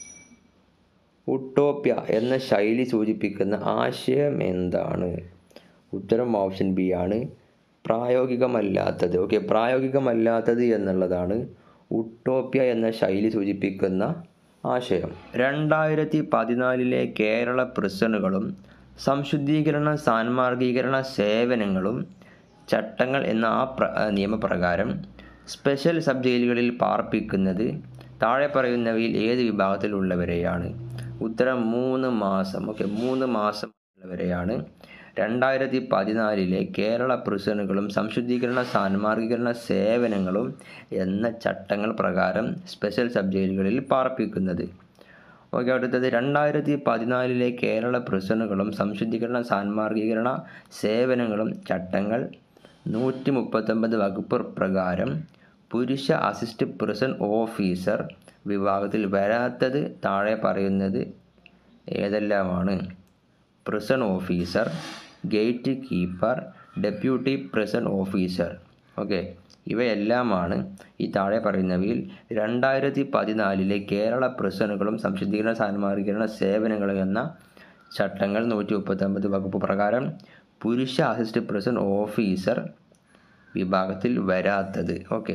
ഉട്ടോപ്യ എന്ന ശൈലി സൂചിപ്പിക്കുന്ന ആശയം എന്താണ്? ഉത്തരം ഓപ്ഷൻ ബി ആണ്, പ്രായോഗികമല്ലാത്തത്. ഓക്കെ, പ്രായോഗികമല്ലാത്തത് എന്നുള്ളതാണ് ഉട്ടോപ്യ എന്ന ശൈലി സൂചിപ്പിക്കുന്ന ആശയം. രണ്ടായിരത്തി പതിനാലിലെ കേരള പ്രിസണുകളും സംശുദ്ധീകരണ സാൻമാർഗീകരണ സേവനങ്ങളും ചട്ടങ്ങൾ എന്ന ആ പ്ര നിയമപ്രകാരം സ്പെഷ്യൽ സബ് ജയിലുകളിൽ പാർപ്പിക്കുന്നത് താഴെ പറയുന്നവയിൽ ഏത് വിഭാഗത്തിലുള്ളവരെയാണ്? ഉത്തരം മൂന്ന് മാസം. ഓക്കെ, മൂന്ന് മാസം ഉള്ളവരെയാണ് രണ്ടായിരത്തി പതിനാലിലെ കേരള പ്രിസണുകളും സംശുദ്ധീകരണ സാൻമാർഗീകരണ സേവനങ്ങളും എന്ന ചട്ടങ്ങൾ പ്രകാരം സ്പെഷ്യൽ സബ് ജയിലുകളിൽ പാർപ്പിക്കുന്നത്. ഓക്കെ, അടുത്തത്, രണ്ടായിരത്തി പതിനാലിലെ കേരള പ്രിസണുകളും സംശുദ്ധീകരണ സാൻമാർഗീകരണ സേവനങ്ങളും ചട്ടങ്ങൾ നൂറ്റി മുപ്പത്തൊമ്പത് വകുപ്പ് പ്രകാരം പുരുഷ അസിസ്റ്റ് പ്രിസൺ ഓഫീസർ വിഭാഗത്തിൽ വരാത്തത് താഴെ പറയുന്നത് ഏതെല്ലാമാണ്? Prison officer, gate keeper, deputy prison officer. Okay, ഇവയെല്ലാമാണ് ഈ താഴെ പറയുന്നവയിൽ രണ്ടായിരത്തി പതിനാലിലെ കേരള പ്രിസണുകളും സംശുദ്ധീകരണ സാൻമാർഗീകരണ സേവനങ്ങളും എന്ന ചട്ടങ്ങൾ നൂറ്റി മുപ്പത്തൊമ്പത് വകുപ്പ് പ്രകാരം പുരുഷ അസിസ്റ്റ് പ്രിസൺ ഓഫീസർ വിഭാഗത്തിൽ വരാത്തത്. ഓക്കെ,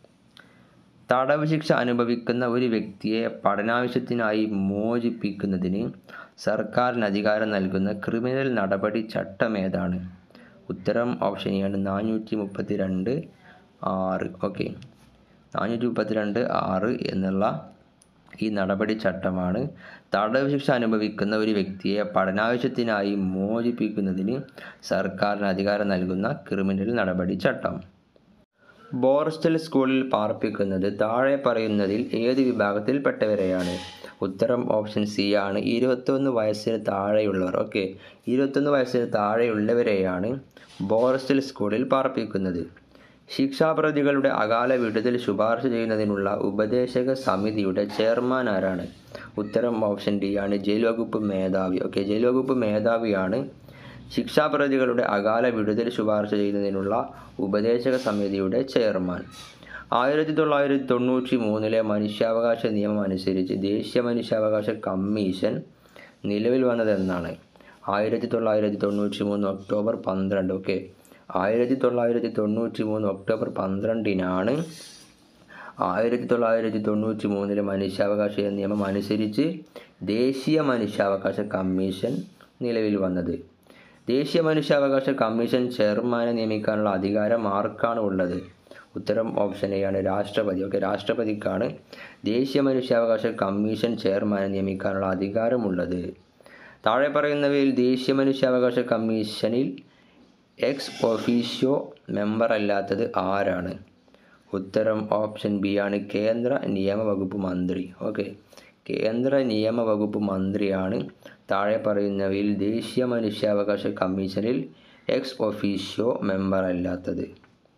തടവ് ശിക്ഷ അനുഭവിക്കുന്ന ഒരു വ്യക്തിയെ പഠനാവശ്യത്തിനായി മോചിപ്പിക്കുന്നതിന് സർക്കാരിന് അധികാരം നൽകുന്ന ക്രിമിനൽ നടപടി ചട്ടം ഏതാണ്? ഉത്തരം ഓപ്ഷൻ എ ആണ്, നാനൂറ്റി മുപ്പത്തി രണ്ട് ആറ്. ഓക്കെ, നാനൂറ്റി മുപ്പത്തി രണ്ട് ആറ് എന്നുള്ള ഈ നടപടി ചട്ടമാണ് തടവ് ശിക്ഷ അനുഭവിക്കുന്ന ഒരു വ്യക്തിയെ പഠനാവശ്യത്തിനായി മോചിപ്പിക്കുന്നതിന് സർക്കാരിന് അധികാരം നൽകുന്ന ക്രിമിനൽ നടപടി ചട്ടം. ബോർസ്റ്റൽ സ്കൂളിൽ പാർപ്പിക്കുന്നത് താഴെ പറയുന്നതിൽ ഏത് വിഭാഗത്തിൽപ്പെട്ടവരെയാണ്? ഉത്തരം ഓപ്ഷൻ സി ആണ്, ഇരുപത്തൊന്ന് വയസ്സിന് താഴെയുള്ളവർ. ഓക്കെ, ഇരുപത്തൊന്ന് വയസ്സിന് താഴെയുള്ളവരെയാണ് ബോർസ്റ്റൽ സ്കൂളിൽ പാർപ്പിക്കുന്നത്. ശിക്ഷാപ്രതികളുടെ അകാല വിടുതൽ ശുപാർശ ചെയ്യുന്നതിനുള്ള ഉപദേശക സമിതിയുടെ ചെയർമാൻ ആരാണ്? ഉത്തരം ഓപ്ഷൻ ഡി ആണ്, ജയിൽ വകുപ്പ് മേധാവി. ഓക്കെ, ജയിൽ വകുപ്പ് മേധാവിയാണ് ശിക്ഷാപ്രതികളുടെ അകാല വിടുതൽ ശുപാർശ ചെയ്യുന്നതിനുള്ള ഉപദേശക സമിതിയുടെ ചെയർമാൻ. ആയിരത്തി തൊള്ളായിരത്തി തൊണ്ണൂറ്റി മൂന്നിലെ മനുഷ്യാവകാശ നിയമം അനുസരിച്ച് ദേശീയ മനുഷ്യാവകാശ കമ്മീഷൻ നിലവിൽ വന്നതെന്നാണ്? ആയിരത്തി തൊള്ളായിരത്തി തൊണ്ണൂറ്റി മൂന്ന് ഒക്ടോബർ പന്ത്രണ്ട്. ഓക്കെ, ആയിരത്തി തൊള്ളായിരത്തി തൊണ്ണൂറ്റി മൂന്ന് ഒക്ടോബർ പന്ത്രണ്ടിനാണ് ആയിരത്തി തൊള്ളായിരത്തി തൊണ്ണൂറ്റി മൂന്നിലെ മനുഷ്യാവകാശ നിയമം അനുസരിച്ച് ദേശീയ മനുഷ്യാവകാശ കമ്മീഷൻ നിലവിൽ വന്നത്. ദേശീയ മനുഷ്യാവകാശ കമ്മീഷൻ ചെയർമാനെ നിയമിക്കാനുള്ള അധികാരം ആർക്കാണ് ഉള്ളത്? ഉത്തരം ഓപ്ഷൻ എ ആണ്, രാഷ്ട്രപതി. ഓക്കെ, രാഷ്ട്രപതിക്കാണ് ദേശീയ മനുഷ്യാവകാശ കമ്മീഷൻ ചെയർമാനെ നിയമിക്കാനുള്ള അധികാരമുള്ളത്. താഴെ പറയുന്നവയിൽ ദേശീയ മനുഷ്യാവകാശ കമ്മീഷനിൽ എക്സ് ഒഫീഷ്യോ മെമ്പർ അല്ലാത്തത് ആരാണ്? ഉത്തരം ഓപ്ഷൻ ബി ആണ്, കേന്ദ്ര നിയമവകുപ്പ് മന്ത്രി. ഓക്കെ, കേന്ദ്ര നിയമവകുപ്പ് മന്ത്രിയാണ് താഴെ പറയുന്നവയിൽ ദേശീയ മനുഷ്യാവകാശ കമ്മീഷനിൽ എക്സ് ഒഫീഷ്യോ മെമ്പർ അല്ലാത്തത്.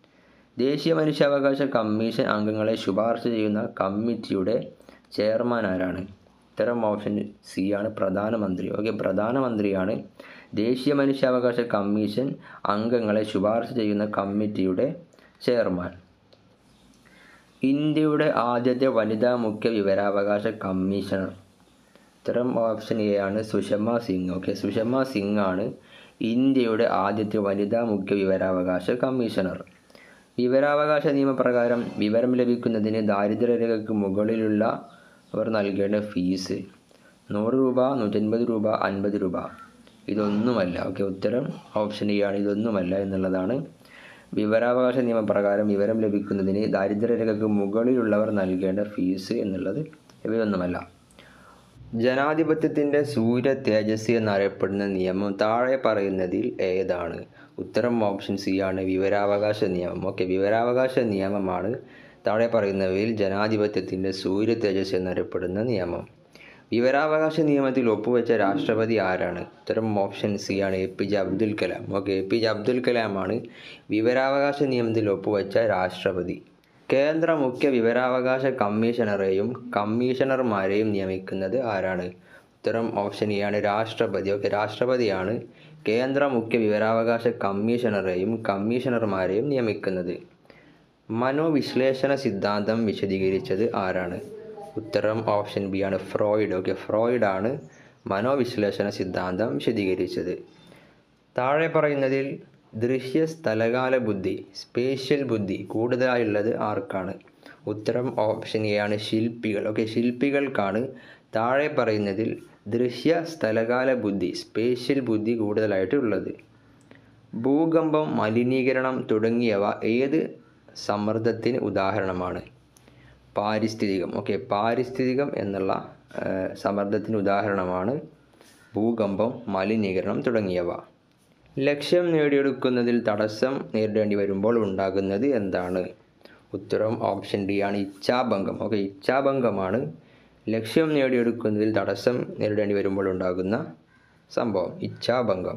ദേശീയ മനുഷ്യാവകാശ കമ്മീഷൻ അംഗങ്ങളെ ശുപാർശ ചെയ്യുന്ന കമ്മിറ്റിയുടെ ചെയർമാൻ ആരാണ്? ഉത്തരം ഓപ്ഷൻ സി ആണ്, പ്രധാനമന്ത്രി. ഓക്കെ, പ്രധാനമന്ത്രിയാണ് ദേശീയ മനുഷ്യാവകാശ കമ്മീഷൻ അംഗങ്ങളെ ശുപാർശ ചെയ്യുന്ന കമ്മിറ്റിയുടെ ചെയർമാൻ. ഇന്ത്യയുടെ ആദ്യത്തെ വനിതാ മുഖ്യ വിവരാവകാശ കമ്മീഷണർ. ഉത്തരം ഓപ്ഷൻ എ ആണ്, സുഷമ സിംഗ്. ഓക്കെ, സുഷമ സിംഗ് ആണ് ഇന്ത്യയുടെ ആദ്യത്തെ വനിതാ മുഖ്യ വിവരാവകാശ കമ്മീഷണർ. വിവരാവകാശ നിയമപ്രകാരം വിവരം ലഭിക്കുന്നതിന് ദാരിദ്ര്യരേഖയ്ക്ക് മുകളിലുള്ള അവർ നൽകേണ്ട ഫീസ് നൂറ് രൂപ, നൂറ്റൻപത് രൂപ, അൻപത് രൂപ. ഇതൊന്നുമല്ല. ഓക്കെ, ഉത്തരം ഓപ്ഷൻ എ ആണ്, ഇതൊന്നുമല്ല എന്നുള്ളതാണ്. വിവരാവകാശ നിയമപ്രകാരം വിവരം ലഭിക്കുന്നതിന് ദാരിദ്ര്യരേഖയ്ക്ക് മുകളിലുള്ളവർ നൽകേണ്ട ഫീസ് എന്നുള്ളത് ഇവയൊന്നുമല്ല. ജനാധിപത്യത്തിൻ്റെ സൂര്യ തേജസ് എന്നറിയപ്പെടുന്ന നിയമം താഴെ പറയുന്നതിൽ ഏതാണ്? ഉത്തരം ഓപ്ഷൻ സി ആണ്, വിവരാവകാശ നിയമം. ഓക്കെ, വിവരാവകാശ നിയമമാണ് താഴെ പറയുന്നവയിൽ ജനാധിപത്യത്തിൻ്റെ സൂര്യ തേജസ് എന്നറിയപ്പെടുന്ന നിയമം. വിവരാവകാശ നിയമത്തിൽ ഒപ്പുവെച്ച രാഷ്ട്രപതി ആരാണ്? ഉത്തരം ഓപ്ഷൻ സി ആണ്, A P J Abdul Kalam. Okay, A P J Abdul കലാമാണ് വിവരാവകാശ നിയമത്തിൽ ഒപ്പുവെച്ച രാഷ്ട്രപതി. കേന്ദ്ര മുഖ്യ വിവരാവകാശ കമ്മീഷണറെയും കമ്മീഷണർമാരെയും നിയമിക്കുന്നത് ആരാണ്? ഉത്തരം ഓപ്ഷൻ എ ആണ്, രാഷ്ട്രപതി. ഓക്കെ, രാഷ്ട്രപതിയാണ് കേന്ദ്ര മുഖ്യ വിവരാവകാശ കമ്മീഷണറെയും കമ്മീഷണർമാരെയും നിയമിക്കുന്നത്. മനോവിശ്ലേഷണ സിദ്ധാന്തം വിശദീകരിച്ചത് ആരാണ്? ഉത്തരം ഓപ്ഷൻ ബി ആണ്, ഫ്രോയിഡ്. ഓക്കെ, ഫ്രോയിഡാണ് മനോവിശ്ലേഷണ സിദ്ധാന്തം വിശദീകരിച്ചത്. താഴെ പറയുന്നതിൽ ദൃശ്യ സ്ഥലകാല ബുദ്ധി, സ്പേഷ്യൽ ബുദ്ധി കൂടുതലായുള്ളത് ആർക്കാണ്? ഉത്തരം ഓപ്ഷൻ എ ആണ്, ശില്പികൾ. ഓക്കെ, ശില്പികൾക്കാണ് താഴെ പറയുന്നതിൽ ദൃശ്യ സ്ഥലകാല ബുദ്ധി, സ്പേഷ്യൽ ബുദ്ധി കൂടുതലായിട്ടുള്ളത്. ഭൂകമ്പം, മലിനീകരണം തുടങ്ങിയവ ഏത് സമ്മർദ്ദത്തിന് ഉദാഹരണമാണ്? പാരിസ്ഥിതികം. ഓക്കെ, പാരിസ്ഥിതികം എന്നുള്ള സമ്മർദ്ദത്തിന് ഉദാഹരണമാണ് ഭൂകമ്പം, മലിനീകരണം തുടങ്ങിയവ. ലക്ഷ്യം നേടിയെടുക്കുന്നതിൽ തടസ്സം നേരിടേണ്ടി വരുമ്പോൾ ഉണ്ടാകുന്നത് എന്താണ്? ഉത്തരം ഓപ്ഷൻ ഡി ആണ്, ഇച്ഛാഭംഗം. ഓക്കെ, ഇച്ഛാഭംഗമാണ് ലക്ഷ്യം നേടിയെടുക്കുന്നതിൽ തടസ്സം നേരിടേണ്ടി വരുമ്പോൾ ഉണ്ടാകുന്ന സംഭവം, ഇച്ഛാഭംഗം.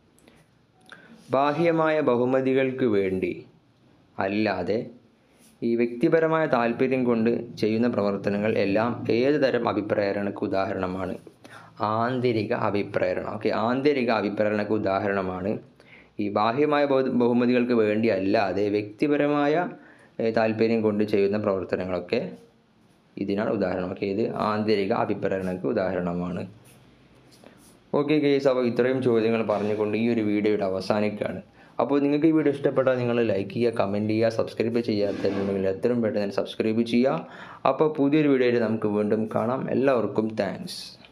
ബാഹ്യമായ ബഹുമതികൾക്ക് വേണ്ടി അല്ലാതെ ഈ വ്യക്തിപരമായ താല്പര്യം കൊണ്ട് ചെയ്യുന്ന പ്രവർത്തനങ്ങൾ എല്ലാം ഏത് തരം അഭിപ്രേരണക്ക് ഉദാഹരണമാണ്? ആന്തരിക അഭിപ്രേരണ. ഓക്കെ, ആന്തരിക അഭിപ്രേരണക്ക് ഉദാഹരണമാണ് ഈ ബാഹ്യമായ ബഹുമതികൾക്ക് വേണ്ടി അല്ലാതെ വ്യക്തിപരമായ താല്പര്യം കൊണ്ട് ചെയ്യുന്ന പ്രവർത്തനങ്ങളൊക്കെ ഇതിനാണ് ഉദാഹരണം. ഓക്കെ, ഇത് ആന്തരിക അഭിപ്രേരണക്ക് ഉദാഹരണമാണ്. ഓക്കെ ഗെയ്സ്, അപ്പോൾ ഇത്രയും ചോദ്യങ്ങൾ പറഞ്ഞുകൊണ്ട് ഈ ഒരു വീഡിയോയുടെ അവസാനിക്കുകയാണ്. അപ്പോൾ നിങ്ങൾക്ക് ഈ വീഡിയോ ഇഷ്ടപ്പെട്ടാൽ നിങ്ങൾ ലൈക്ക് ചെയ്യുക, കമൻറ്റ് ചെയ്യുക, സബ്സ്ക്രൈബ് ചെയ്യാത്തതിനുണ്ടെങ്കിൽ എത്രയും പെട്ടെന്ന് സബ്സ്ക്രൈബ് ചെയ്യുക. അപ്പോൾ പുതിയൊരു വീഡിയോയിൽ നമുക്ക് വീണ്ടും കാണാം. എല്ലാവർക്കും താങ്ക്സ്.